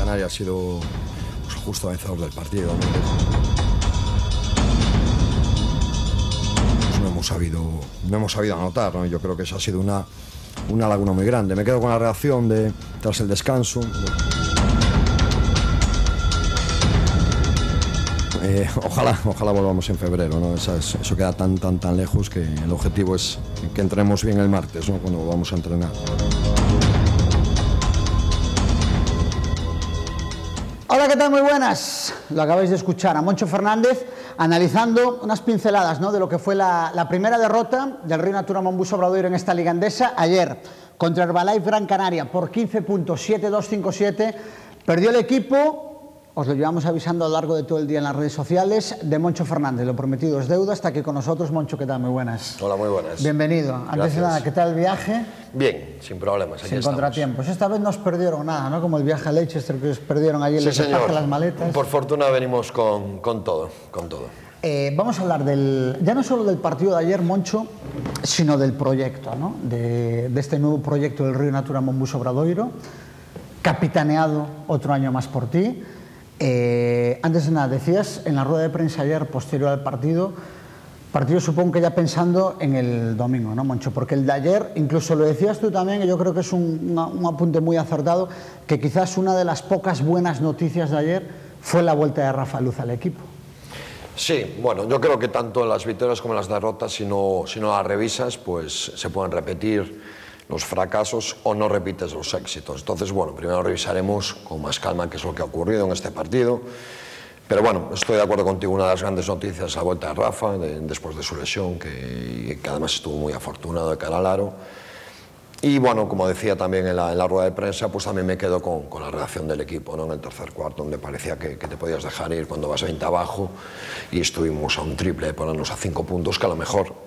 Canaria ha sido pues, justo vencedor del partido, ¿no? Pues no hemos sabido anotar, ¿no? Yo creo que esa ha sido una laguna muy grande. Me quedo con la reacción tras el descanso. Ojalá volvamos en febrero, ¿no? Eso queda tan lejos que el objetivo es que entremos bien el martes, ¿no? Cuando vamos a entrenar. Hola, ¿qué tal? Muy buenas. Lo acabáis de escuchar a Moncho Fernández analizando unas pinceladas, ¿no?, de lo que fue la primera derrota del Río Natura Monbus Obradoiro en esta Liga Endesa ayer contra Herbalife Gran Canaria por 15 puntos, 7-2, 5-7. Perdió el equipo. Os lo llevamos avisando a lo largo de todo el día en las redes sociales de Moncho Fernández. Lo prometido es deuda. Está aquí con nosotros. Moncho, ¿qué tal? Muy buenas. Hola, muy buenas. Bienvenido. Antes de nada, ¿qué tal el viaje? Bien, sin problemas. Aquí sin estamos. Contratiempos. Esta vez no os perdieron nada, ¿no? Como el viaje a Leicester que os perdieron allí en Sí, el señor. despacho de las maletas. Por fortuna venimos con todo. Vamos a hablar ya no solo del partido de ayer, Moncho, sino del proyecto, ¿no? De este nuevo proyecto del Río Natura Monbus Obradoiro, capitaneado otro año más por ti. Antes de nada, decías en la rueda de prensa ayer, posterior al partido supongo que ya pensando en el domingo, ¿no, Moncho? Porque el de ayer, incluso lo decías tú también, y yo creo que es un apunte muy acertado, que quizás una de las pocas buenas noticias de ayer fue la vuelta de Rafa Luz al equipo. Sí, bueno, yo creo que tanto en las victorias como en las derrotas, si no las revisas, pues se pueden repetir los fracasos o no repites los éxitos. Entonces, bueno, primero revisaremos con más calma qué es lo que ha ocurrido en este partido. Pero bueno, estoy de acuerdo contigo, una de las grandes noticias es la vuelta de Rafa, después de su lesión, que además estuvo muy afortunado de cara al aro. Y bueno, como decía también en la rueda de prensa, pues también me quedo con la reacción del equipo, ¿no? En el tercer cuarto, donde parecía que te podías dejar ir cuando vas 20 abajo, y estuvimos a un triple de ponernos a 5 puntos, que a lo mejor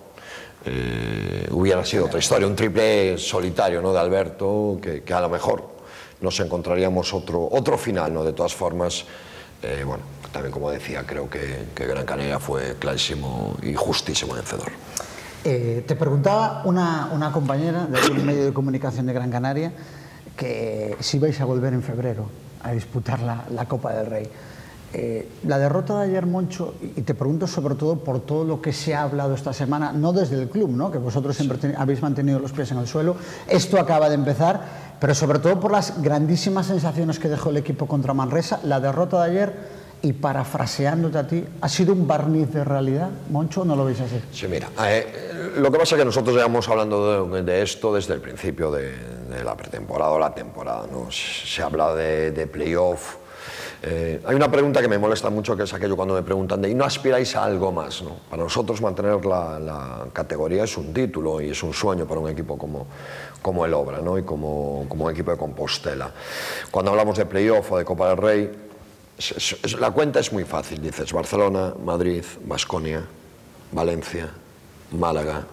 hubiera sido otra historia, un triple solitario, ¿no?, de Alberto, que a lo mejor nos encontraríamos otro final, ¿no? De todas formas, bueno, también como decía, creo que Gran Canaria fue clarísimo y justísimo vencedor. Te preguntaba una compañera del medio de comunicación de Gran Canaria que si vais a volver en febrero a disputar la Copa del Rey. La derrota de ayer, Moncho, y te pregunto sobre todo por todo lo que se ha hablado esta semana, no desde el club, ¿no?, que vosotros siempre habéis mantenido los pies en el suelo, esto acaba de empezar, pero sobre todo por las grandísimas sensaciones que dejó el equipo contra Manresa. La derrota de ayer, y parafraseándote a ti, ¿ha sido un barniz de realidad, Moncho, o no lo veis así? Sí, mira, lo que pasa es que nosotros llevamos hablando de esto desde el principio de la pretemporada o la temporada, ¿no? Se habla de playoff. Hay una pregunta que me molesta mucho, que es aquello cuando me preguntan ¿y no aspiráis a algo más? ¿No? Para nosotros mantener la categoría es un título y es un sueño para un equipo como el Obra, ¿no? Y como un equipo de Compostela. Cuando hablamos de playoff o de Copa del Rey, la cuenta es muy fácil. Dices Barcelona, Madrid, Baskonia, Valencia, Málaga,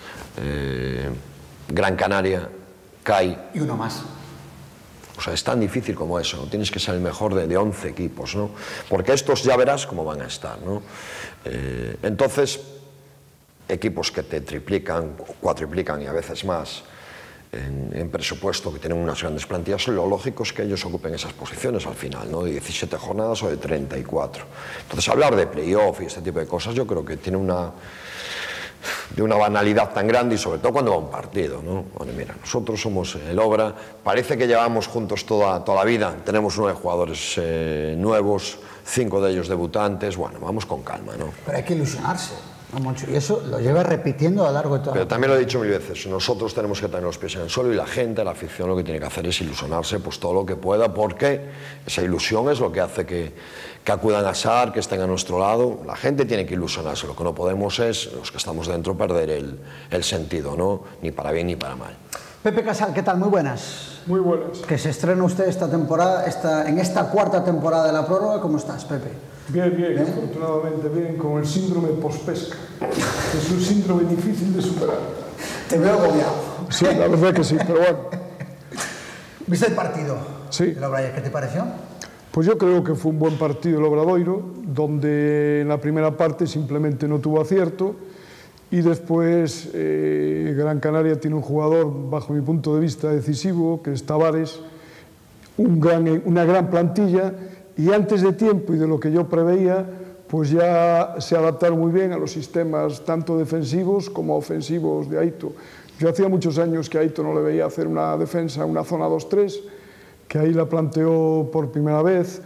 Gran Canaria, CAI. Y uno más. O sea, es tan difícil como eso, ¿no? Tienes que ser el mejor de 11 equipos, ¿no? Porque estos ya verás cómo van a estar, ¿no? Entonces, equipos que te triplican, cuatriplican y a veces más en presupuesto, que tienen unas grandes plantillas, lo lógico es que ellos ocupen esas posiciones al final, ¿no? De 17 jornadas o de 34. Entonces, hablar de playoff y este tipo de cosas yo creo que tiene de una banalidad tan grande, y sobre todo cuando va un partido, ¿no? Bueno, mira, nosotros somos el Obra, parece que llevamos juntos toda la vida, tenemos 9 jugadores nuevos, 5 de ellos debutantes, bueno, vamos con calma, ¿no? Pero hay que ilusionarse, ¿no, Moncho? Y eso lo lleva repitiendo a lo largo de toda. Pero también lo he dicho 1000 veces, nosotros tenemos que tener los pies en el suelo, y la gente, la afición, lo que tiene que hacer es ilusionarse pues todo lo que pueda, porque esa ilusión es lo que hace que acudan a SAR, que estén a nuestro lado. La gente tiene que ilusionarse, lo que no podemos es, los que estamos dentro, perder el sentido, ¿no? Ni para bien ni para mal. Pepe Casal, ¿qué tal? Muy buenas. Muy buenas. Que se estrena usted esta temporada, en esta cuarta temporada de la prórroga. ¿Cómo estás, Pepe? Bien, afortunadamente bien, con el síndrome pospesca. Es un síndrome difícil de superar. Te veo agobiado. Sí, la verdad que sí, pero bueno. ¿Viste el partido? Sí. ¿De la Obradoiro? ¿Qué te pareció? Pues yo creo que fue un buen partido el Obradoiro, donde en la primera parte simplemente no tuvo acierto, y después Gran Canaria tiene un jugador, bajo mi punto de vista, decisivo, que es Tavares. una gran plantilla, y antes de tiempo y de lo que yo preveía, pues ya se adaptaron muy bien a los sistemas tanto defensivos como ofensivos de Aito. Yo hacía muchos años que a Aito no le veía hacer una defensa, una zona 2-3, que ahí la planteó por primera vez,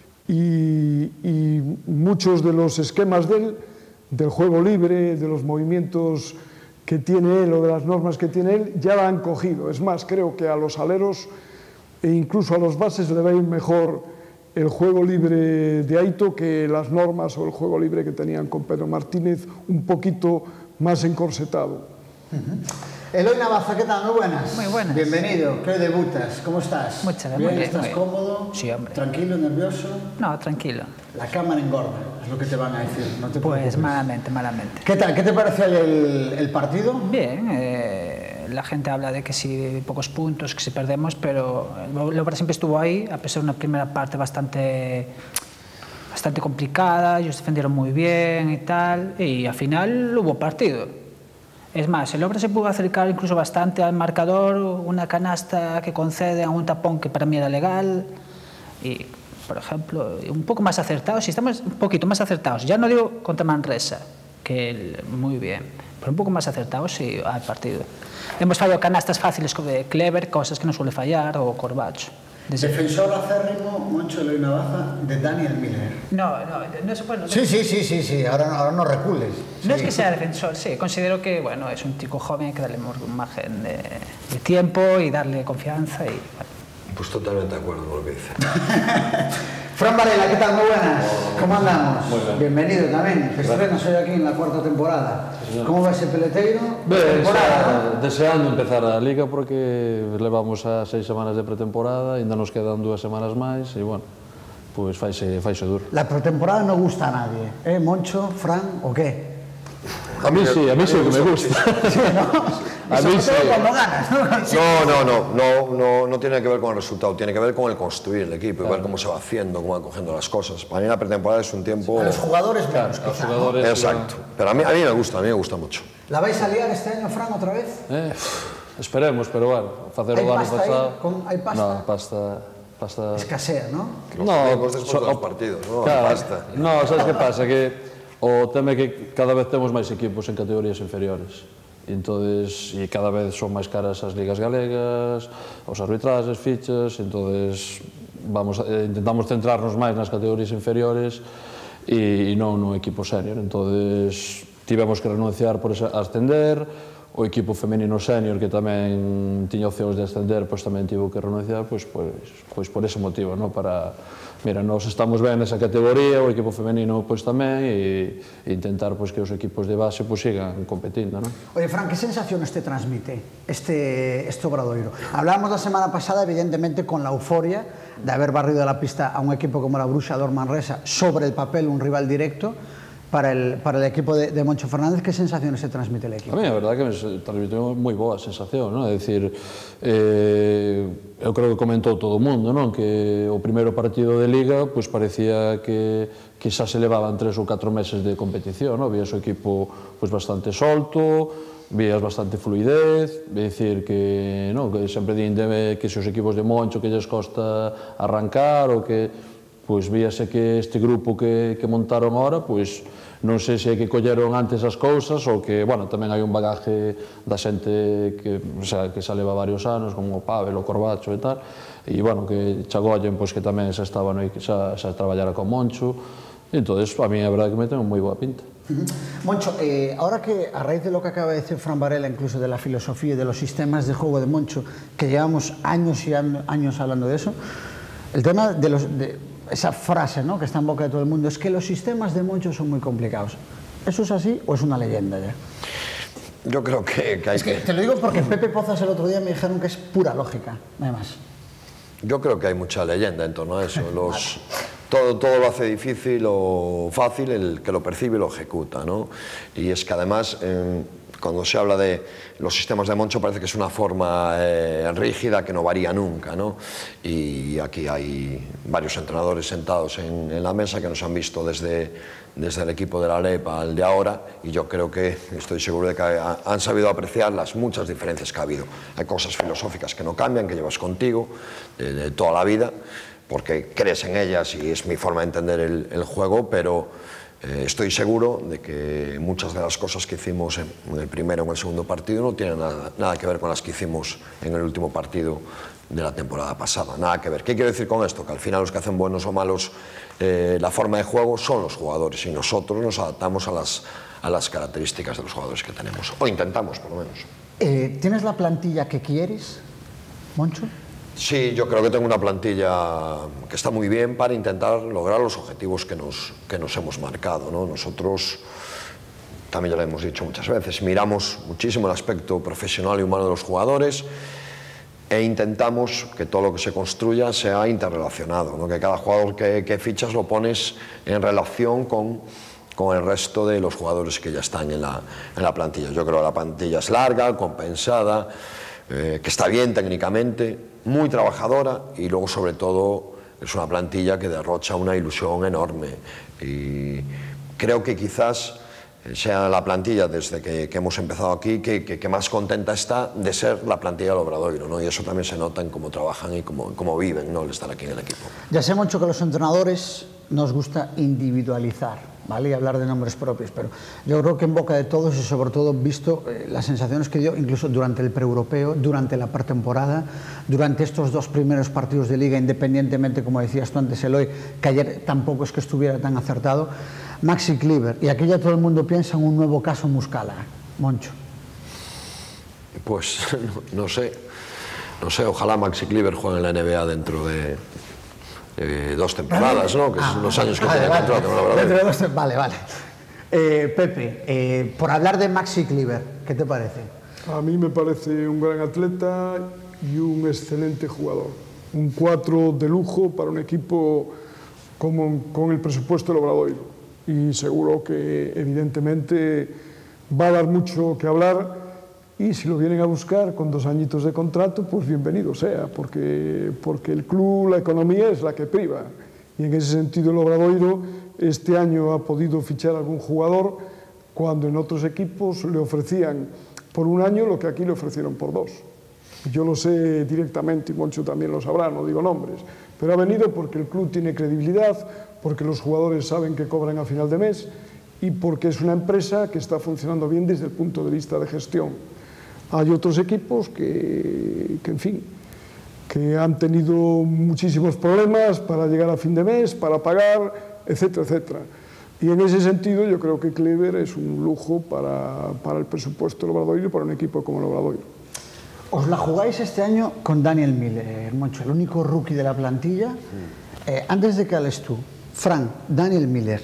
y muchos de los esquemas del juego libre, de los movimientos que tiene él o de las normas que tiene él, ya la han cogido. Es más, creo que a los aleros e incluso a los bases le va a ir mejor el juego libre de Aito que las normas o el juego libre que tenían con Pedro Martínez, un poquito más encorsetado. Eloy Navaza, ¿qué tal? Muy buenas. Muy buenas. Bienvenido, que hoy debutas. ¿Cómo estás? Muchas gracias. ¿Bien? Muy bien, ¿Estás muy bien. cómodo? Sí, hombre. ¿Tranquilo, nervioso? No, tranquilo. La cámara engorda, es lo que te van a decir. No te Pues preocupes. malamente, malamente. ¿Qué tal? ¿Qué te pareció el partido? Bien, la gente habla de que sí, pocos puntos, que si perdemos, pero el Obra siempre estuvo ahí, a pesar de una primera parte bastante complicada, ellos defendieron muy bien y tal, y al final hubo partido. Es más, el Obra se pudo acercar incluso bastante al marcador, una canasta que concede a un tapón que para mí era legal, y, por ejemplo, un poco más acertados, si estamos un poquito más acertados, ya no digo contra Manresa, que muy bien, pero un poco más acertados sí al partido. Hemos fallado canastas fáciles de Clever, cosas que no suele fallar, o Corbacho. Defensor acérrimo, Moncho Eloy Navaza, de Daniel Miller. No es bueno. Sí, ahora no recules. No es que sea defensor, sí, considero que bueno, es un chico joven, hay que darle un margen de tiempo y darle confianza. Y, bueno. Pues totalmente de acuerdo con lo que dice. Fran Varela, ¿qué tal? Muy buenas. ¿Cómo andamos? Muy bien. Bienvenido tamén. Te estrenas hoy aquí en la cuarta temporada. ¿Cómo va ese peleteiro? Ben, Temporada, ¿no? deseando empezar a Liga porque levamos a 6 semanas de pretemporada, ainda nos quedan 2 semanas máis e, bueno, pois faise duro. La pretemporada no gusta a nadie, Moncho, Fran, ¿o qué? A mí sí que me gusta. Sí, ¿no? A mí sí. Cuando ganas, ¿no? No tiene que ver con el resultado, tiene que ver con el construir el equipo y ver cómo se va haciendo, cómo van cogiendo las cosas. Para mí la pretemporada es un tiempo... A los jugadores menos, Los quizá, ¿no? jugadores... Exacto, pero a mí me gusta mucho. ¿La vais a liar este año, Fran, otra vez? Esperemos, pero bueno, facer Hai o ano pasta aí? pasado... Hai pasta? No, pasta... Escasea, ¿no? Los juegos después de los partidos, ¿no? Claro, Basta. no, sabes que pasa? Que o tema é que cada vez temos máis equipos en categorías inferiores. E cada vez son máis caras as ligas galegas, os arbitrajes, fichas, entonces intentamos centrarnos máis nas categorías inferiores e non no equipo senior. Entonces tivemos que renunciar por ascender, o equipo femenino senior que tamén tiña opcións de ascender, pois tamén tivo que renunciar pois por ese motivo, no? Para, mira, nos estamos ben nesa categoría, o equipo femenino pois tamén, e intentar pois que os equipos de base pois sigan competindo, no? Oye, Fran, ¿qué sensaciones te transmite este Obradoiro? Hablábamos la semana pasada, evidentemente, con la euforia de haber barrido la pista a un equipo como la Bruxador Manresa, sobre el papel un rival directo para el equipo de Moncho Fernández. ¿Qué sensaciones se transmite el equipo? A mí, a verdade, que me transmitiu moi boa sensación, non? É dicir, eu creo que comentou todo o mundo, non? Que o primeiro partido de Liga, pois parecía que xa se levaban 3 ou 4 meses de competición, non? Vías o equipo pois bastante solto, vías bastante fluidez, é dicir que, non? Que sempre din que se os equipos de Moncho que lles costa arrancar, ou que, pois víase que este grupo que montaron ahora, pois non sei se é que colleron antes as cousas ou que, bueno, tamén hai un bagaje da xente que xa leva varios anos, como o Pavel, o Corbacho e tal, e, bueno, que chagollen, pois que tamén xa estaban aí, que xa traballara con Moncho, e, entón, a mí a verdade que me ten moi boa pinta. Moncho, ahora que a raíz de lo que acaba de decir Fran Varela, incluso de la filosofía y de los sistemas de juego de Moncho, que llevamos años y años hablando de eso, el tema de esa frase, ¿no?, que está en boca de todo el mundo, es que los sistemas de Moncho son muy complicados. ¿Eso es así o es una leyenda ya? Yo creo que hay Es que te lo digo porque Pepe Pozas el otro día me dijeron que es pura lógica, nada más. Yo creo que hay mucha leyenda en torno a eso. Todo lo hace difícil o fácil el que lo percibe y lo ejecuta, ¿no? Y es que además, cuando se habla de los sistemas de Moncho parece que es una forma rígida que no varía nunca, ¿no? Y aquí hay varios entrenadores sentados en la mesa que nos han visto desde el equipo de la LEP al de ahora, y yo creo que, estoy seguro de que han sabido apreciar las muchas diferencias que ha habido. Hay cosas filosóficas que no cambian, que llevas contigo de toda la vida, porque crees en ellas y es mi forma de entender el juego, pero estoy seguro de que muchas de las cosas que hicimos en el primero o en el segundo partido no tienen nada que ver con las que hicimos en el último partido de la temporada pasada, nada que ver. ¿Qué quiero decir con esto? Que al final los que hacen buenos o malos la forma de juego son los jugadores, y nosotros nos adaptamos a las características de los jugadores que tenemos, o intentamos por lo menos. ¿Tienes la plantilla que quieres, Moncho? Sí, yo creo que tengo una plantilla que está muy bien para intentar lograr los objetivos que nos hemos marcado, ¿no? Nosotros, también ya lo hemos dicho muchas veces, miramos muchísimo el aspecto profesional y humano de los jugadores e intentamos que todo lo que se construya sea interrelacionado, ¿no? Que cada jugador que fichas lo pones en relación con el resto de los jugadores que ya están en la plantilla. Yo creo que la plantilla es larga, compensada, que está bien técnicamente, muy trabajadora, y luego sobre todo es una plantilla que derrocha una ilusión enorme, y creo que quizás sea la plantilla desde que hemos empezado aquí que más contenta está de ser la plantilla del Obradoiro, ¿no? Y eso también se nota en cómo trabajan y cómo viven, ¿no?, el estar aquí en el equipo. Ya sé, Moncho, que a los entrenadores nos gusta individualizar, ¿vale?, y hablar de nombres propios, pero yo creo que en boca de todos, y sobre todo visto las sensaciones que dio incluso durante el preeuropeo, durante la pretemporada, durante estos dos primeros partidos de Liga, independientemente, como decías tú antes, Eloy, que ayer tampoco es que estuviera tan acertado, Maxi Kleber, y aquí ya todo el mundo piensa en un nuevo caso Muscala, Moncho. Pues no sé, ojalá Maxi Kleber juegue en la NBA dentro de 2 temporadas, ¿no? Que son los años que tiene contrato. Vale. Pepe, por hablar de Maxi Kleber, ¿qué te parece? A mí me parece un gran atleta y un excelente jugador. Un 4 de lujo para un equipo con el presupuesto del Obradoiro. Y seguro que, evidentemente, va a dar mucho que hablar, y si lo vienen a buscar con 2 añitos de contrato, pues bienvenido sea, porque el club, la economía es la que priva, y en ese sentido el Obradoiro este año ha podido fichar a algún jugador cuando en otros equipos le ofrecían por 1 año lo que aquí le ofrecieron por 2. Yo lo sé directamente, y Moncho también lo sabrá, no digo nombres, pero ha venido porque el club tiene credibilidad, porque los jugadores saben que cobran a final de mes, y porque es una empresa que está funcionando bien desde el punto de vista de gestión. Hay otros equipos que en fin, que han tenido muchísimos problemas para llegar a fin de mes, para pagar, etcétera, etcétera. Y en ese sentido yo creo que Kleber es un lujo para el presupuesto del Obradoiro y para un equipo como el Obradoiro. Os la jugáis este año con Daniel Miller, Moncho, el único rookie de la plantilla. Antes de que hables tú, Fran, Daniel Miller.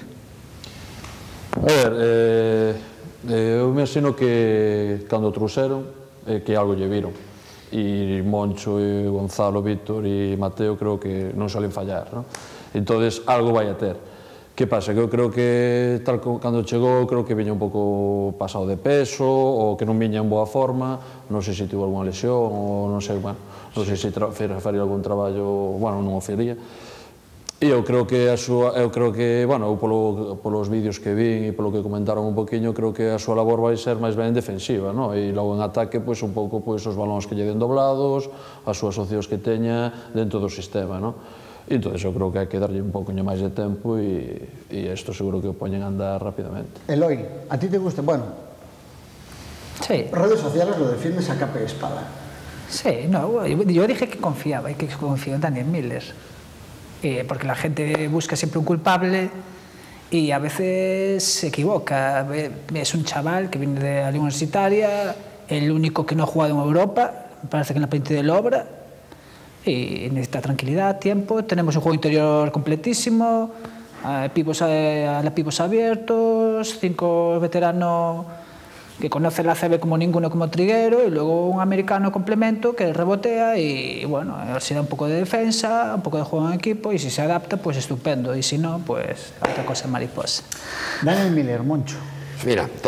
A ver, eu me asino que cando trouxeron que algo lle viron, e Moncho, e Gonzalo, Víctor e Mateo creo que non suelen fallar, ¿no? Entonces algo vai a ter. Que pasa? Que eu creo que tal cando chegou creo que viña un pouco pasado de peso, ou que non viña en boa forma, non sei se tivo algunha lesión, ou non sei, bueno, non sei se faría algún traballo, bueno, non o faría. E eu creo que bueno, eu polos vídeos que vin e polo que comentaron un poquinho, creo que a súa labor vai ser máis ben defensiva, no? E logo en ataque, pois un pouco os balóns que lle den doblados, as súas opcións que teña dentro do sistema, no? E entón eu creo que hai que darlle un pouco máis de tempo, e isto seguro que o poñen a andar rapidamente. Eloy, a ti te gusta, bueno, Sí. redes sociales lo defiendes a capa y espada. Sí, no, yo dije que confiaba y que confío en Daniel Miller. Porque la gente busca siempre un culpable y a veces se equivoca. Es un chaval que viene de la Liga Universitaria, el único que no ha jugado en Europa, me parece que en la plantilla del Obra, y necesita tranquilidad, tiempo. Tenemos un juego interior completísimo, pivos abiertos, 5 veteranos que conoce la CB como ninguno, como Triguero, y luego un americano complemento que rebotea y bueno, si da un poco de defensa, un poco de juego en equipo, y si se adapta, pues estupendo, y si no, pues otra cosa mariposa. Daniel Miller, Moncho. Mira,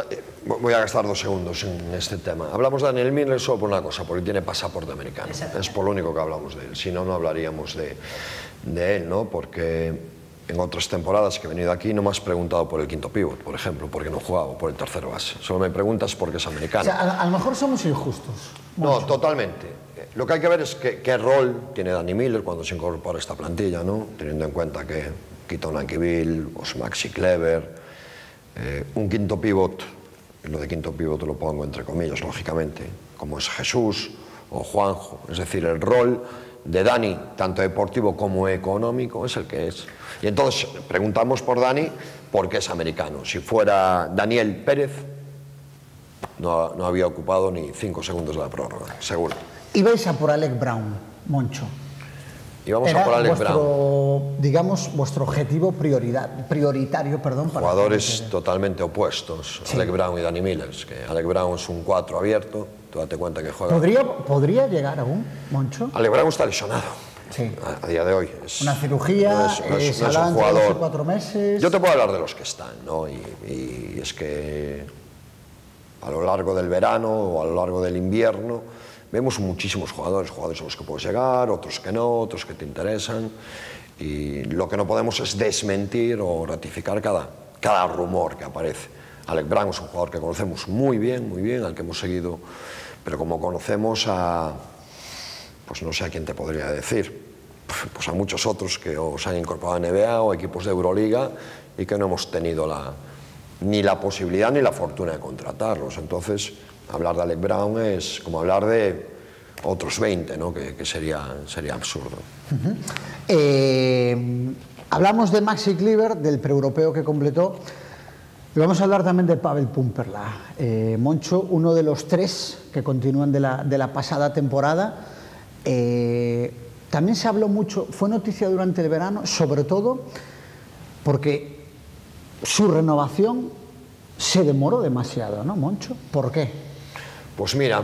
Voy a gastar 2 segundos en este tema. Hablamos de Daniel Miller solo por una cosa, porque tiene pasaporte americano. Es por lo único que hablamos de él. Si no, no hablaríamos de él, ¿no? Porque en otras temporadas que he venido aquí no me has preguntado por el quinto pívot, por ejemplo, porque no jugaba, o por el tercer base. Solo me preguntas porque es americano. O sea, a lo mejor somos injustos. No, totalmente. Lo que hay que ver es qué rol tiene Danny Miller cuando se incorpora a esta plantilla, ¿no? Teniendo en cuenta que Keaton Anquiville, Maxi Kleber, un quinto pívot. Lo de quinto pívot lo pongo entre comillas, lógicamente, como es Jesús o Juanjo. Es decir, el rol de Dani, tanto deportivo como económico, es el que es. Y entonces preguntamos por Dani porque es americano. Si fuera Daniel Pérez, no había ocupado ni 5 segundos de la prórroga, seguro. Ibais a por Alec Brown, Moncho. Íbamos a por Alec Brown. Digamos, vuestro objetivo prioritario, perdón. Jugadores totalmente opuestos, sí. Alec Brown y Danny Miller. Que Alec Brown es un 4 abierto, tú date cuenta que juega. ¿Podría llegar aún, Moncho? Alec Brown está lesionado. Sí. A día de hoy. Una cirugía, no es un jugador. 2 o 4 meses. Yo te puedo hablar de los que están, ¿no? Y es que a lo largo del verano o a lo largo del invierno vemos muchísimos jugadores a los que puedes llegar, otros que no, otros que te interesan, y lo que no podemos es desmentir o ratificar cada rumor que aparece. Alec Brown es un jugador que conocemos muy bien, al que hemos seguido, pero como conocemos pues no sé a quién te podría decir, pues a muchos otros que os han incorporado a NBA o equipos de Euroliga y que no hemos tenido ni la posibilidad ni la fortuna de contratarlos. Entonces, hablar de Alec Brown es como hablar de otros 20, ¿no? que sería absurdo. Hablamos de Maxi Kleber, del preeuropeo que completó, y vamos a hablar también de Pavel Pumperla. Moncho, uno de los 3 que continúan de la pasada temporada. También se habló mucho, fue noticia durante el verano, sobre todo porque su renovación se demoró demasiado, ¿no, Moncho? ¿Por qué? Pues mira,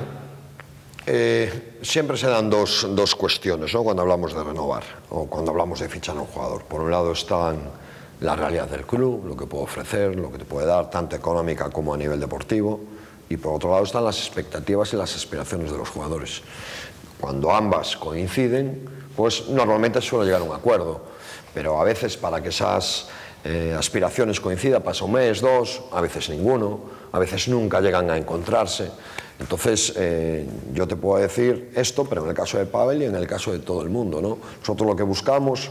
siempre se dan dos cuestiones, ¿no? Cuando hablamos de renovar o cuando hablamos de fichar a un jugador. Por un lado están la realidad del club, lo que puede ofrecer, lo que te puede dar, tanto económica como a nivel deportivo, y por otro lado están las expectativas y las aspiraciones de los jugadores. Cuando ambas coinciden, pues normalmente suele llegar a un acuerdo, pero a veces para que esas aspiraciones coincidan pasa un mes, 2, a veces ninguno, a veces nunca llegan a encontrarse. Entonces, yo te puedo decir esto, pero en el caso de Pavel y en el caso de todo el mundo, ¿no? Nosotros lo que buscamos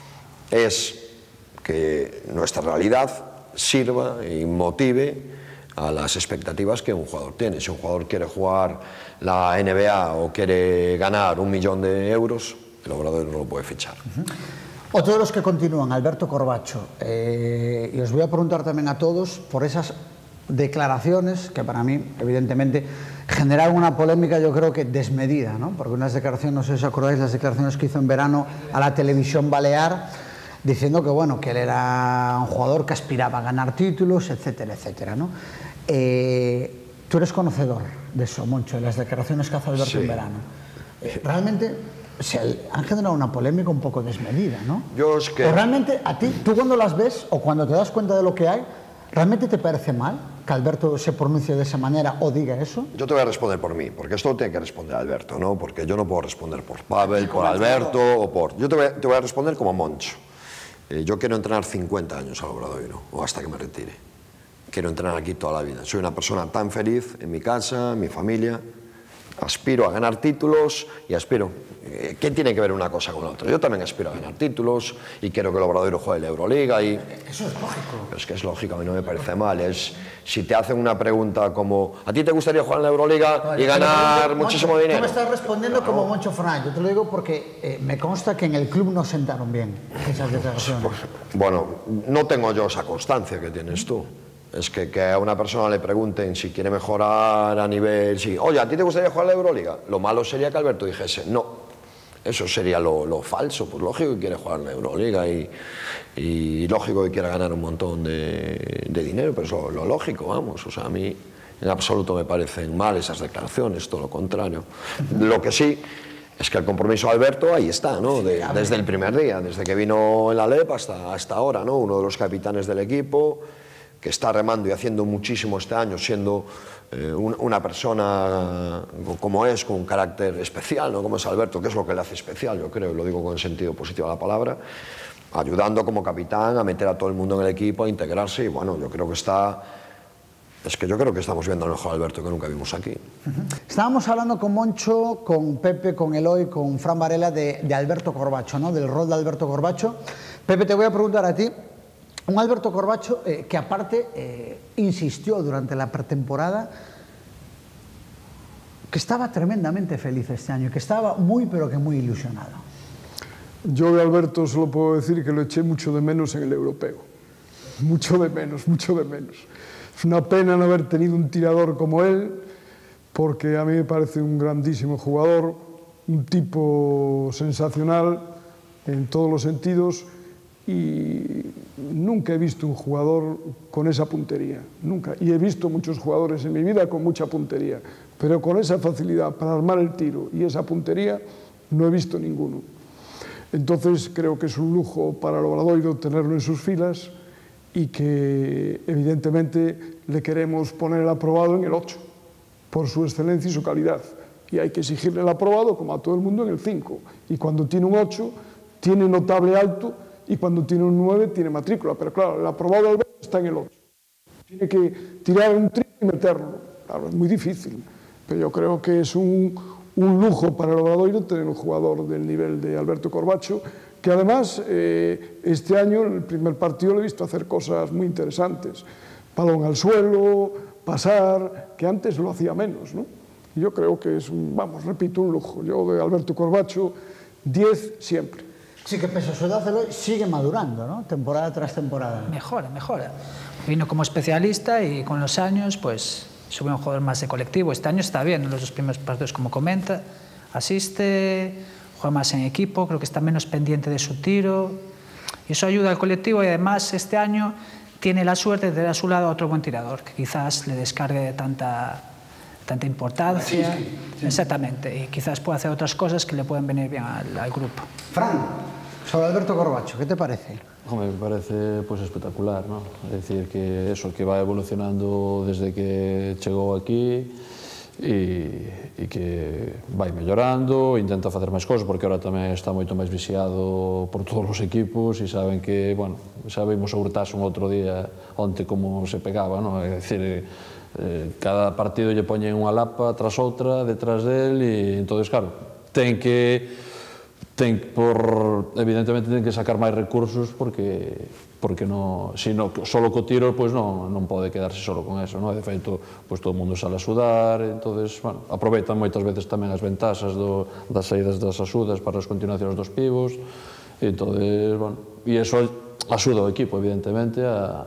es que nuestra realidad sirva y motive a las expectativas que un jugador tiene. Si un jugador quiere jugar la NBA o quiere ganar 1 millón de euros, el Obradoiro no lo puede fichar. Otro de los que continúan, Alberto Corbacho, y os voy a preguntar también a todos por esas declaraciones que para mí, evidentemente, generaron una polémica, yo creo que desmedida, ¿no? Porque unas declaraciones, no sé si os acordáis, las declaraciones que hizo en verano a la televisión balear, diciendo que, bueno, que él era un jugador que aspiraba a ganar títulos, etcétera, etcétera, ¿no? Tú eres conocedor de eso, Moncho, de las declaraciones que hace Alberto en verano. Realmente han generado una polémica un poco desmedida, ¿no? Yo es que... ¿O realmente a ti, tú cuando las ves o cuando te das cuenta de lo que hay, realmente te parece mal que Alberto se pronuncie de esa manera o diga eso? Yo te voy a responder por mí, porque esto lo tiene que responder Alberto, ¿no? Porque yo no puedo responder por Pavel, por Alberto o por... Yo te voy a responder como Moncho. Yo quiero entrenar 50 años al Obradoiro, o hasta que me retire. Quiero entrenar aquí toda la vida. Soy una persona tan feliz en mi casa, en mi familia. Aspiro a ganar títulos y aspiro... ¿Qué tiene que ver una cosa con la otra? Yo también aspiro a ganar títulos y quiero que el Obradoiro juegue la Euroliga y... Eso es lógico. Pero es que es lógico, a mí no me parece mal. Si te hacen una pregunta como ¿a ti te gustaría jugar en la Euroliga y ganar muchísimo dinero? Tú me estás respondiendo como Moncho Fernández. Yo te lo digo porque me consta que en el club no sentaron bien esas declaraciones. Bueno, no tengo yo esa constancia que tienes tú. Es que a una persona le pregunten si quiere mejorar a nivel... Oye, ¿a ti te gustaría jugar en la Euroliga? Lo malo sería que Alberto dijese no. Eso sería lo falso. Pues lógico que quiere jugar en la Euroliga y lógico que quiera ganar un montón de dinero, pero es lo lógico, vamos. O sea, a mí en absoluto me parecen mal esas declaraciones, todo lo contrario. Lo que sí es que el compromiso de Alberto ahí está, ¿no? Desde el primer día, desde que vino en la LEP hasta ahora, ¿no? Uno de los capitanes del equipo, que está remando y haciendo muchísimo este año, siendo una persona como es, con un carácter especial, ¿no? Como es Alberto, que es lo que le hace especial, yo creo, y lo digo con el sentido positivo de la palabra, ayudando como capitán a meter a todo el mundo en el equipo, a integrarse, y bueno, yo creo que yo creo que estamos viendo al mejor Alberto que nunca vimos aquí. Estábamos hablando con Moncho, con Pepe, con Eloy, con Fran Varela de Alberto Corbacho, ¿no? Del rol de Alberto Corbacho. Pepe, te voy a preguntar a ti, un Alberto Corbacho que aparte insistió durante la pretemporada que estaba tremendamente feliz este año, que estaba muy pero que muy ilusionado. Yo de Alberto solo puedo decir que lo eché mucho de menos en el europeo. Mucho de menos, mucho de menos. Es una pena no haber tenido un tirador como él, porque a mí me parece un grandísimo jugador, un tipo sensacional en todos los sentidos, y nunca he visto un jugador con esa puntería, nunca. Y he visto muchos jugadores en mi vida con mucha puntería, pero con esa facilidad para armar el tiro y esa puntería no he visto ninguno. Entonces creo que es un lujo para el Obradoiro tenerlo en sus filas y que evidentemente le queremos poner el aprobado en el 8 por su excelencia y su calidad, y hay que exigirle el aprobado como a todo el mundo en el 5, y cuando tiene un 8 tiene notable alto, y cuando tiene un 9 tiene matrícula, pero claro, el aprobado de Alberto está en el 8, tiene que tirar un triple y meterlo, claro, es muy difícil, pero yo creo que es un lujo para el Obradoiro tener un jugador del nivel de Alberto Corbacho, que además este año en el primer partido lo he visto hacer cosas muy interesantes, balón al suelo, pasar, que antes lo hacía menos, ¿no? Y yo creo que es vamos, repito, un lujo. Yo de Alberto Corbacho, 10 siempre. Sí, que pese a su edad, Eloy sigue madurando, ¿no? Temporada tras temporada. Mejora, mejora. Vino como especialista y con los años, pues, sube un jugador más de colectivo. Este año está bien en los dos primeros partidos, como comenta, asiste, juega más en equipo, creo que está menos pendiente de su tiro, y eso ayuda al colectivo, y además este año tiene la suerte de tener a su lado a otro buen tirador, que quizás le descargue de tanta importancia. Sí. Exactamente, y quizás pueda hacer otras cosas que le pueden venir bien al grupo. Fran, sobre Alberto Corbacho, ¿qué te parece? Hombre, me parece pues espectacular, ¿no? Es decir, que eso, que va evolucionando desde que chegou aquí, e que vai mellorando, intenta facer máis cosas, porque ahora tamén está moito máis viciado por todos os equipos, e saben que, bueno, xa vimos a Urtasun outro día onte como se pegaba, non? É dicir, cada partido lle poñen unha lapa tras outra detrás del, e entonces, claro, evidentemente ten que sacar máis recursos, porque no, solo co tiro pois non pode quedarse solo con eso, non? De feito, pois todo o mundo sale a sudar, entonces, bueno, aproveitan moitas veces tamén as ventaxas das saídas das axudas para as continuacións dos pivos, e entonces, bueno, e eso axuda ao equipo, evidentemente,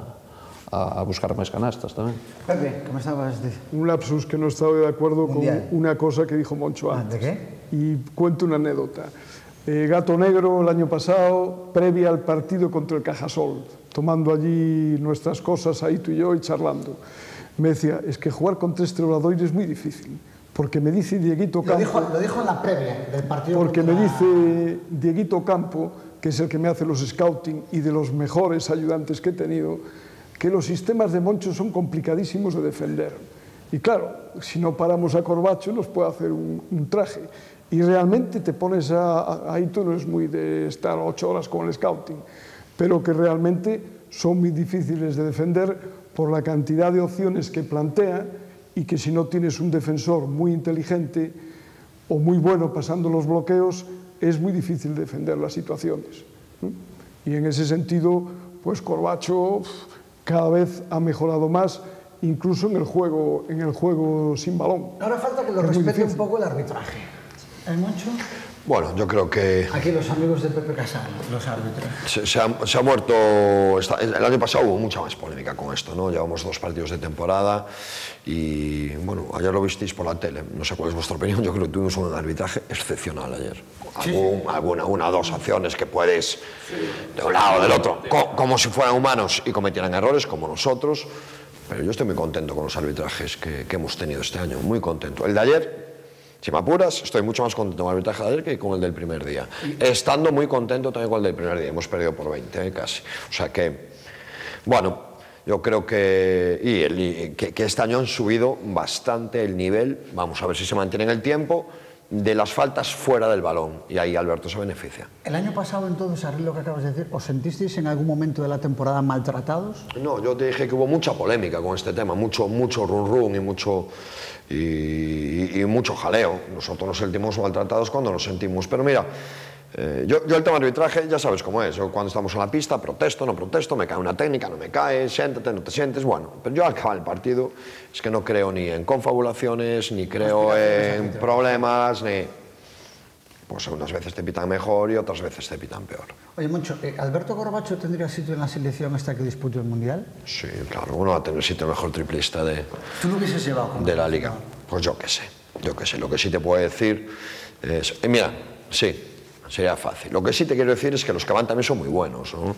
a buscar máis canastas tamén. Pepe, ¿qué me estabas diciendo? Un lapsus que no estaba de acuerdo con una cosa que dijo Moncho antes. ¿De qué? Y cuento una anécdota. Gato Negro el año pasado, previa al partido contra el Cajasol, tomando allí nuestras cosas, ahí tú y yo, y charlando, me decía, es que jugar contra este Obradoiro es muy difícil, porque me dice Dieguito Campo... Lo dijo en la previa del partido. Porque me dice Dieguito Campo, que es el que me hace los scouting y de los mejores ayudantes que he tenido, que los sistemas de Moncho son complicadísimos de defender. Y claro, si no paramos a Corbacho nos puede hacer un traje. Y realmente te pones ahí tú no es muy de estar 8 horas con el scouting, pero que realmente son muy difíciles de defender por la cantidad de opciones que plantea, y que si no tienes un defensor muy inteligente o muy bueno pasando los bloqueos, es muy difícil defender las situaciones. Y en ese sentido, pues Corbacho cada vez ha mejorado más, incluso en el juego sin balón. Ahora falta que lo respete un poco el arbitraje. ¿Hay mucho? Bueno, yo creo que... Aquí los amigos de Pepe Casal, los árbitros. Se ha muerto... El año pasado hubo mucha más polémica con esto, ¿no? Llevamos 2 partidos de temporada y, bueno, ayer lo visteis por la tele. No sé cuál es vuestra opinión, yo creo que tuvimos un arbitraje excepcional ayer. Una o 2 acciones que puedes, de un lado o del otro, como si fueran humanos y cometieran errores, como nosotros, pero yo estoy muy contento con los arbitrajes que hemos tenido este año, muy contento. El de ayer... Si me apuras, estoy mucho más contento con el arbitraje de ayer que con el del primer día. Estando muy contento también con el del primer día. Hemos perdido por 20, casi. O sea que, bueno, Yo creo que este año han subido bastante el nivel, vamos a ver si se mantiene en el tiempo, de las faltas fuera del balón, y ahí Alberto se beneficia. El año pasado, entonces, Arri, lo que acabas de decir, ¿os sentisteis en algún momento de la temporada maltratados? No, yo te dije que hubo mucha polémica con este tema, mucho run y mucho jaleo. Nosotros nos sentimos maltratados cuando nos sentimos, pero mira, yo el tema de arbitraje ya sabes cómo es. Yo cuando estamos en la pista protesto, no protesto, me cae una técnica, no me cae, siéntate, no te sientes, bueno, pero yo al acabar el partido es que no creo ni en confabulaciones, ni creo en problemas, ni... Pues unas veces te pitan mejor y otras veces te pitan peor. Oye, Moncho, ¿Alberto Corbacho tendría sitio en la selección esta que dispute el Mundial? Sí, claro, uno va a tener sitio mejor triplista ¿Tú lo hubieses llevado de la Liga? Pues yo qué sé, lo que sí te puedo decir es... mira, sí, sería fácil. Lo que sí te quiero decir es que los que van también son muy buenos, ¿no?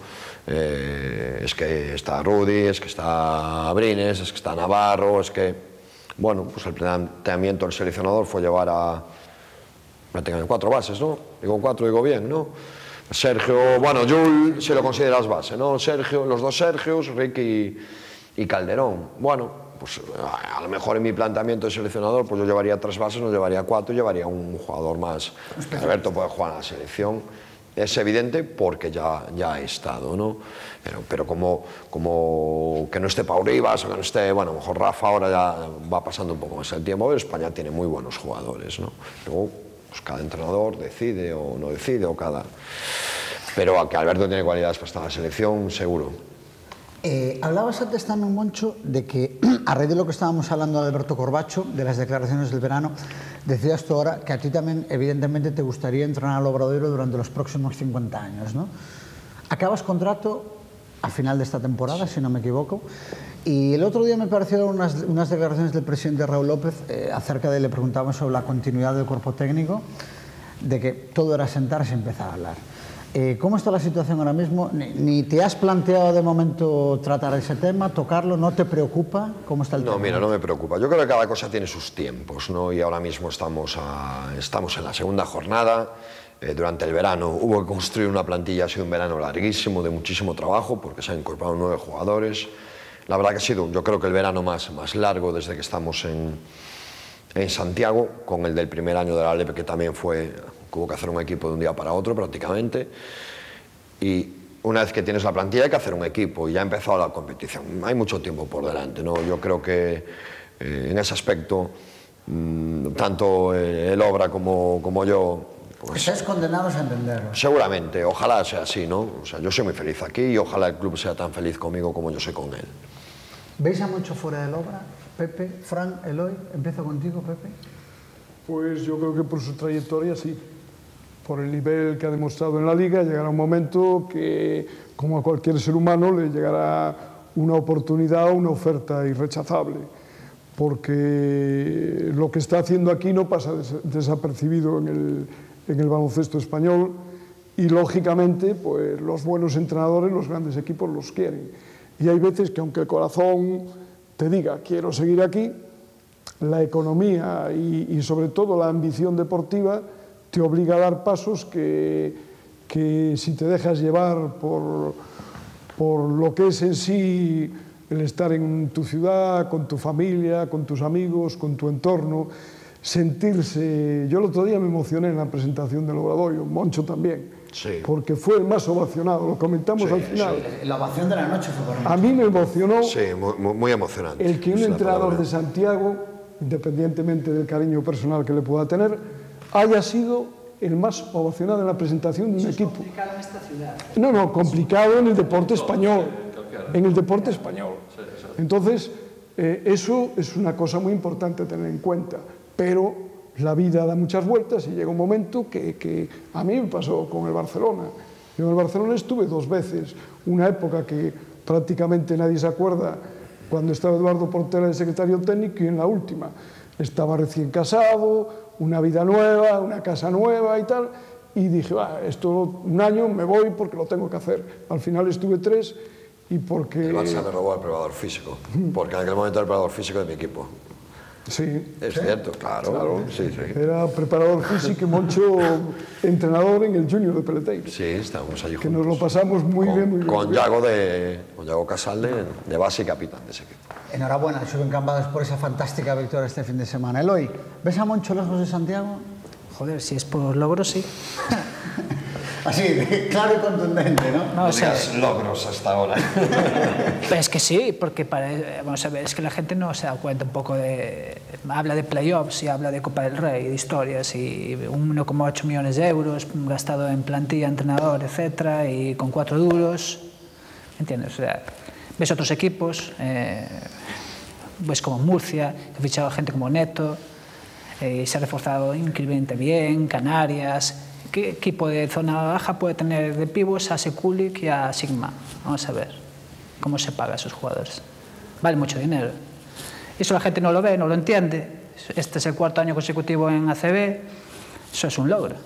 Es que está Rudy, es que está Abrines, es que está Navarro, es que... Bueno, pues el planteamiento del seleccionador fue llevar a prácticamente 4 bases, ¿no? Digo 4, digo bien, ¿no? Sergio, bueno, Jul, si lo consideras base, ¿no? Sergio, los dos Sergios, Ricky y Calderón. Bueno, pues a lo mejor en mi planteamiento de seleccionador, pues yo llevaría 3 bases, no llevaría 4, llevaría un jugador más. Alberto puede jugar a la selección, es evidente porque ya ha estado, ¿no? Pero como que no esté Pau Rivas o que no esté, bueno, a lo mejor Rafa ahora ya va pasando un poco más el tiempo, pero España tiene muy buenos jugadores, ¿no? Luego, pues cada entrenador decide o no decide, o cada... Pero a que Alberto tiene cualidades para estar en la selección, seguro. Hablabas antes también, Moncho, de que a raíz de lo que estábamos hablando de Alberto Corbacho, de las declaraciones del verano, decías tú ahora que a ti también, evidentemente, te gustaría entrenar al Obradoiro durante los próximos 50 años, ¿no? Acabas contrato a final de esta temporada, si no me equivoco, y el otro día me parecieron unas declaraciones del presidente Raúl López acerca de, le preguntábamos sobre la continuidad del cuerpo técnico, de que todo era sentarse y empezar a hablar. ¿Cómo está la situación ahora mismo? ¿Ni te has planteado de momento tratar ese tema, tocarlo? ¿No te preocupa? ¿Cómo está el tema? No, mira, no me preocupa. Yo creo que cada cosa tiene sus tiempos, ¿no? Y ahora mismo estamos en la segunda jornada. Durante el verano hubo que construir una plantilla, ha sido un verano larguísimo, de muchísimo trabajo, porque se han incorporado 9 jugadores. La verdad que ha sido, yo creo que el verano más largo desde que estamos en Santiago, con el del primer año de la LEP, que también hubo que hacer un equipo de un día para otro prácticamente, y una vez que tienes la plantilla hay que hacer un equipo y ya ha empezado la competición. Hay mucho tiempo por delante, ¿no? Yo creo que en ese aspecto, tanto el Obra como yo... Pues, estáis condenados a entenderlo. Seguramente, ojalá sea así, ¿no? O sea, yo soy muy feliz aquí y ojalá el club sea tan feliz conmigo como yo soy con él. ¿Veis a Moncho fuera del Obra? Pepe, Fran, Eloy, empiezo contigo, Pepe. Pues yo creo que por su trayectoria sí. Por el nivel que ha demostrado en la Liga, llegará un momento que, como a cualquier ser humano, le llegará una oportunidad o una oferta irrechazable. Porque lo que está haciendo aquí no pasa desapercibido en el baloncesto español y, lógicamente, pues los buenos entrenadores, los grandes equipos los quieren. Y hay veces que, aunque el corazón te diga quiero seguir aquí, la economía y sobre todo la ambición deportiva te obliga a dar pasos que si te dejas llevar por lo que es en sí el estar en tu ciudad, con tu familia, con tus amigos, con tu entorno, sentirse... Yo el otro día me emocioné en la presentación del Obradoiro, Moncho también, sí, porque fue el más ovacionado, lo comentamos al final. Sí. La ovación de la noche fue para A mí me emocionó sí, muy emocionante. el que un entrenador de Santiago, independientemente del cariño personal que le pueda tener, haya sido el más ovacionado en la presentación de un equipo. Es complicado en esta ciudad. No, complicado en el deporte español. En el deporte español. Entonces, eso es una cosa muy importante a tener en cuenta. Pero la vida da muchas vueltas y llega un momento que a mí me pasó con el Barcelona. Yo en el Barcelona estuve 2 veces. Una época que prácticamente nadie se acuerda, cuando estaba Eduardo Portela de secretario técnico, y en la última. Estaba recién casado, una vida nueva, una casa nueva y tal, y dije, esto un año me voy porque lo tengo que hacer. Al final estuve 3 y porque... El Barça me robó el preparador físico, porque en aquel momento era el preparador físico de mi equipo. Sí. Es cierto, claro. Sí, sí. Era preparador físico y Moncho entrenador en el Junior de Peleteiro. Sí, estábamos allí juntos. Que nos lo pasamos muy bien, muy bien. Con Yago Casal de base y capitán de ese equipo. Enhorabuena, Xuben Cambadas, por esa fantástica victoria este fin de semana. Eloy, ¿ves a Moncho lejos de Santiago? Joder, si es por logros, sí. Así, claro y contundente, ¿no? No, o sea, Logros hasta ahora. es que sí, porque vamos a ver, es que la gente no se da cuenta un poco de... Habla de playoffs y habla de Copa del Rey, de historias, y 1,8 millones de euros gastado en plantilla, entrenador, etcétera, y con 4 duros, ¿entiendes? O sea, ves otros equipos, ves como Murcia, que ha fichado gente como Neto, y se ha reforzado increíblemente bien, Canarias... ¿Qué equipo de zona baja puede tener de pibos a Sekulic y a Sigma? Vamos a ver cómo se paga a esos jugadores. Vale mucho dinero. Eso la gente no lo ve, no lo entiende. Este es el 4º año consecutivo en ACB. Eso es un logro.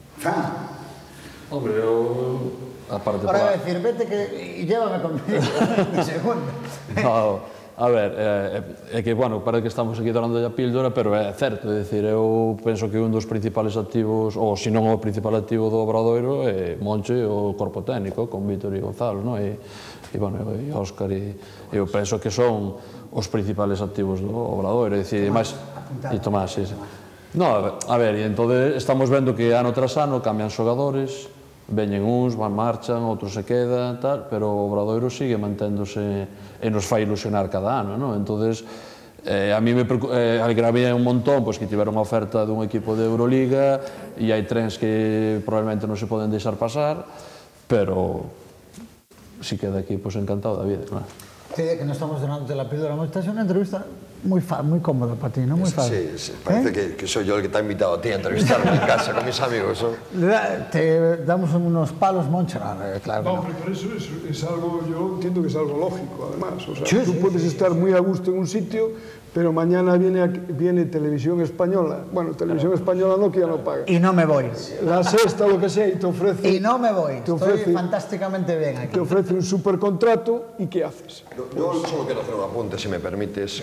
Hombre, yo... Aparte Ahora voy a decir, vete y llévame conmigo de segundo. No, a ver, é que, bueno, parece que estamos aquí dando a píldora, pero é certo, é dicir, eu penso que un dos principales activos, ou se non o principal activo do Obradoiro é Moncho e o corpo técnico, con Vítor e Gonzalo, non? E bueno, e Óscar, e eu penso que son os principales activos do Obradoiro, é dicir, máis... E Tomás, sí. No, a ver, e entón estamos vendo que ano tras ano cambian xogadores, veñen uns, marchan, outros se quedan, tal, pero o Obradoiro sigue manténdose e nos fai ilusionar cada ano, non? Entonces, a mí me alegraría un montón pois que tivera unha oferta dun equipo de Euroliga e hai trens que probablemente non se poden deixar pasar, pero si queda aquí, pois encantado da vida, non é? Sí, que no estamos donándote la píldora. Esta es una entrevista muy cómoda para ti, ¿no? Muy fácil. Sí, parece que soy yo el que te ha invitado a ti a entrevistarme en casa con mis amigos, ¿no? Te damos unos palos, Moncho. Claro que No, no. pero eso es algo, yo entiendo que es algo lógico, además. O sea, Sí, tú sí, puedes sí, estar muy a gusto en un sitio, pero mañana viene Televisión Española. Bueno, Televisión Española no, que ya no paga. Y no me voy. La Sexta, lo que sea, y te ofrece... Y no me voy. Te Estoy ofrece, fantásticamente bien aquí. te ofrece un supercontrato, ¿y qué haces? Yo solo quiero hacer un apunte, si me permites,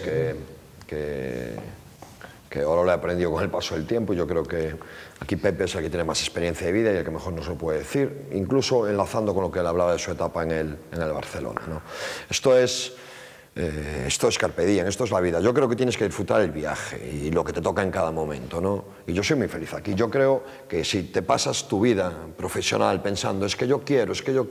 que ahora lo he aprendido con el paso del tiempo. Yo creo que aquí Pepe es el que tiene más experiencia de vida y el que mejor nos lo puede decir, incluso enlazando con lo que él hablaba de su etapa en el Barcelona, ¿no? Esto es carpe diem, esto es la vida. Yo creo que tienes que disfrutar el viaje y lo que te toca en cada momento, ¿no? Y yo soy muy feliz aquí. Yo creo que si te pasas tu vida profesional pensando es que yo quiero,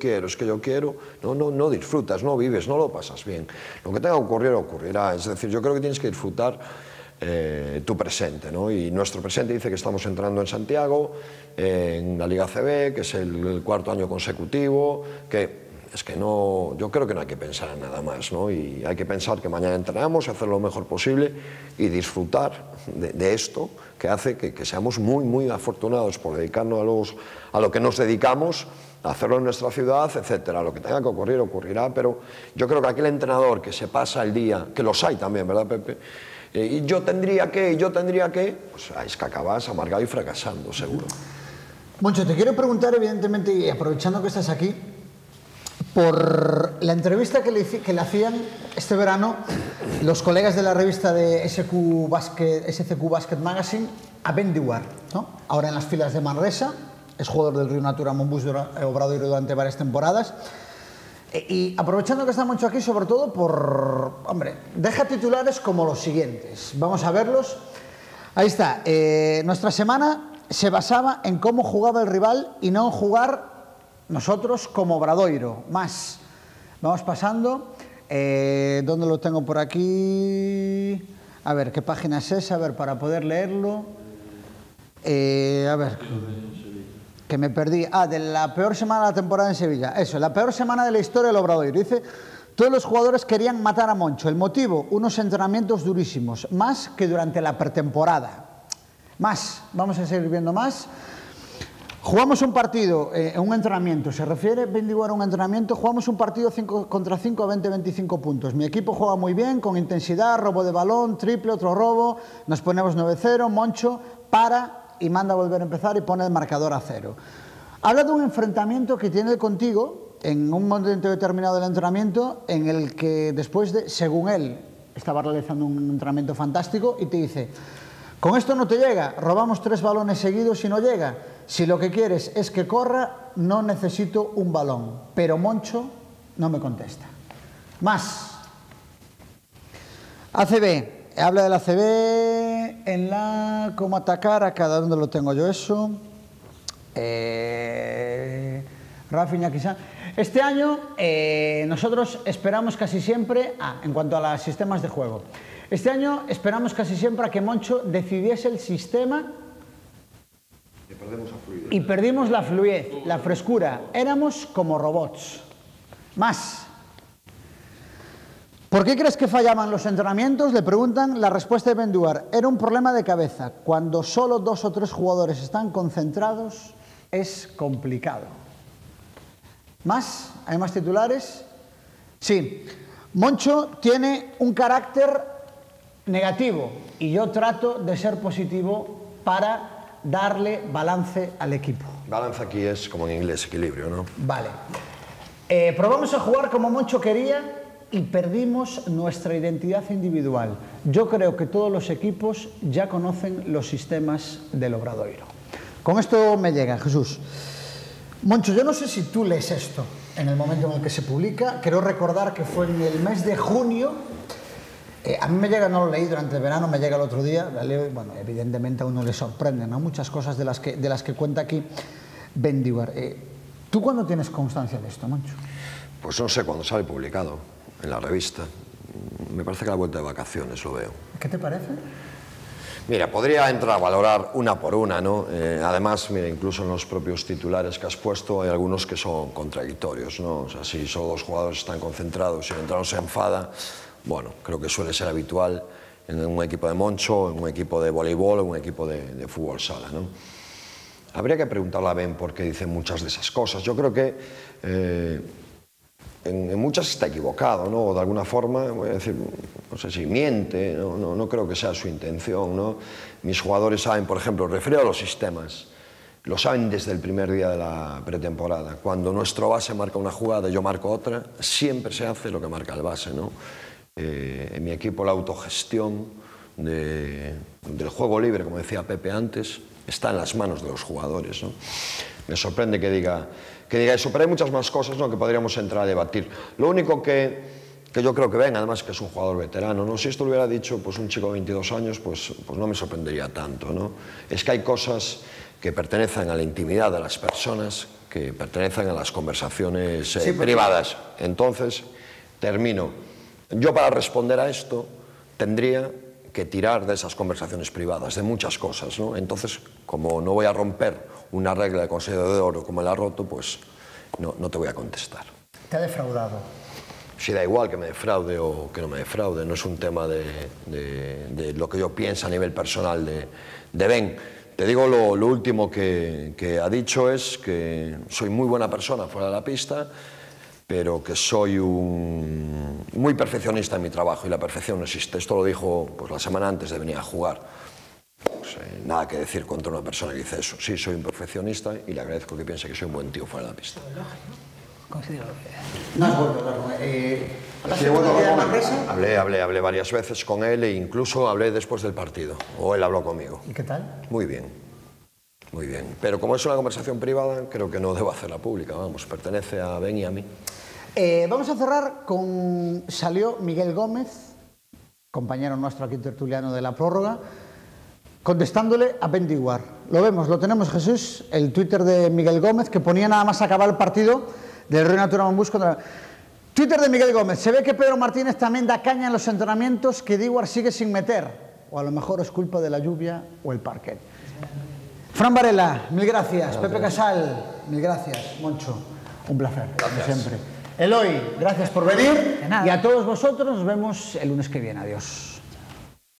no disfrutas, no vives, no lo pasas bien. Lo que tenga que ocurrir, ocurrirá. Es decir, yo creo que tienes que disfrutar tu presente, ¿no? Y nuestro presente dice que estamos entrando en Santiago, en la Liga ACB, que es el 4º año consecutivo, que es que no, yo creo que no hay que pensar en nada más, ¿no? Y hay que pensar que mañana entrenamos, hacer lo mejor posible y disfrutar de esto que hace que seamos muy afortunados por dedicarnos a lo que nos dedicamos, a hacerlo en nuestra ciudad, etcétera. Lo que tenga que ocurrir, ocurrirá, pero yo creo que aquel entrenador que se pasa el día, que los hay también, ¿verdad, Pepe? Y yo tendría que, pues es que acabas amargado y fracasando, seguro. Moncho, te quiero preguntar, evidentemente, y aprovechando que estás aquí, por la entrevista que le hacían este verano los colegas de la revista de SCQ Basket Magazine a Ben Dewar, ¿no? Ahora en las filas de Manresa, es jugador del Río Natura Monbus de Obradoiro durante varias temporadas. Y aprovechando que está Moncho aquí, sobre todo hombre, deja titulares como los siguientes. Vamos a verlos. Ahí está. Nuestra semana se basaba en cómo jugaba el rival y no en jugar nosotros como Obradoiro. Más. Vamos pasando. ¿Dónde lo tengo por aquí? A ver, ¿qué página es esa? A ver, para poder leerlo. A ver. Que me perdí. De la peor semana de la temporada en Sevilla. Eso, la peor semana de la historia del Obradoiro. Dice, todos los jugadores querían matar a Moncho. El motivo, unos entrenamientos durísimos. Más que durante la pretemporada. Más. Vamos a seguir viendo más. Jugamos un partido, un entrenamiento, se refiere Ben Dewar a un entrenamiento, jugamos un partido 5 contra 5 a 20-25 puntos. Mi equipo juega muy bien, con intensidad, robo de balón, triple, otro robo, nos ponemos 9-0, Moncho para y manda a volver a empezar y pone el marcador a 0. Habla de un enfrentamiento que tiene contigo en un momento determinado del entrenamiento en el que después de, según él, estaba realizando un entrenamiento fantástico y te dice, con esto no te llega, robamos 3 balones seguidos y no llega. Si lo que quieres es que corra, no necesito un balón. Pero Moncho no me contesta. Más. ACB. Habla del ACB en la... ¿Cómo atacar? Acá, ¿dónde lo tengo yo eso? Rafi Ñaquisán. Este año nosotros esperamos casi siempre... en cuanto a los sistemas de juego. Este año esperamos casi siempre a que Moncho decidiese el sistema y perdimos la fluidez, la frescura. Éramos como robots. Más. ¿Por qué crees que fallaban los entrenamientos? Le preguntan. La respuesta de Benduar. Era un problema de cabeza. Cuando solo 2 o 3 jugadores están concentrados, es complicado. ¿Más? ¿Hay más titulares? Sí. Moncho tiene un carácter negativo y yo trato de ser positivo para darle balance al equipo. Balance aquí es, como en inglés, equilibrio, ¿no? Vale. Probamos a jugar como Moncho quería y perdimos nuestra identidad individual. Yo creo que todos los equipos ya conocen los sistemas del Obradoiro. Con esto me llega, Jesús. Moncho, yo no sé si tú lees esto en el momento en el que se publica. Quiero recordar que fue en el mes de junio. A mí me llega, no lo leí durante el verano, me llega el otro día, la leo y, bueno, evidentemente a uno le sorprenden, ¿no? Muchas cosas de las que cuenta aquí Benduar. ¿Tú cuándo tienes constancia de esto, Moncho? Pues no sé, cuando sale publicado en la revista. Me parece que a la vuelta de vacaciones lo veo. ¿Qué te parece? Mira, podría entrar a valorar una por una, ¿no? Además, mira, incluso en los propios titulares que has puesto hay algunos que son contradictorios, ¿no? O sea, si solo 2 jugadores están concentrados y el entrenador se enfada, bueno, creo que suele ser habitual en un equipo de Moncho, en un equipo de voleibol o en un equipo de fútbol sala, ¿no? Habría que preguntarle a Ben por qué dice muchas de esas cosas. Yo creo que en muchas está equivocado, ¿no? O de alguna forma, voy a decir, no sé si miente, no creo que sea su intención, ¿no? Mis jugadores saben, por ejemplo, refiero a los sistemas, lo saben desde el primer día de la pretemporada. Cuando nuestro base marca una jugada y yo marco otra, siempre se hace lo que marca el base, ¿no? En mi equipo la autogestión del juego libre, como decía Pepe antes, está en las manos de los jugadores, ¿no? Me sorprende que diga eso, pero hay muchas más cosas, ¿no?, que podríamos entrar a debatir. Lo único que yo creo que ven, además que es un jugador veterano, ¿no? Si esto lo hubiera dicho pues un chico de 22 años, pues no me sorprendería tanto, ¿no? Es que hay cosas que pertenecen a la intimidad de las personas, que pertenecen a las conversaciones privadas. Entonces, termino. Yo para responder a esto tendría que tirar de esas conversaciones privadas, de muchas cosas, ¿no? Entonces, como no voy a romper una regla de Consejo de Oro como él ha roto, pues no te voy a contestar. ¿Te ha defraudado? Sí, da igual que me defraude o que no me defraude, no es un tema de lo que yo pienso a nivel personal de Ben. Te digo lo último que ha dicho es que soy muy buena persona fuera de la pista, pero que soy muy perfeccionista en mi trabajo y la perfección no existe. Esto lo dijo pues, la semana antes de venir a jugar. Pues, nada que decir contra una persona que dice eso. Sí, soy un perfeccionista y le agradezco que piense que soy un buen tío fuera de la pista. No has vuelto a hablar con él. Hablé varias veces con él e incluso hablé después del partido. O él habló conmigo. ¿Y qué tal? Muy bien. Muy bien. Pero como es una conversación privada, creo que no debo hacerla pública. Vamos, pertenece a Ben y a mí. Vamos a cerrar con... Salió Miguel Gómez, compañero nuestro aquí tertuliano de la prórroga, contestándole a Benduar. Lo vemos, lo tenemos, Jesús, el Twitter de Miguel Gómez, que ponía nada más acabar el partido del Río Natura Monbús contra... Twitter de Miguel Gómez. Se ve que Pedro Martínez también da caña en los entrenamientos que Dewar sigue sin meter. O a lo mejor es culpa de la lluvia o el parquet. Fran Varela, mil gracias. Pepe Casal, mil gracias. Moncho, un placer, como siempre. Eloy, gracias por venir. Y a todos vosotros nos vemos el lunes que viene. Adiós.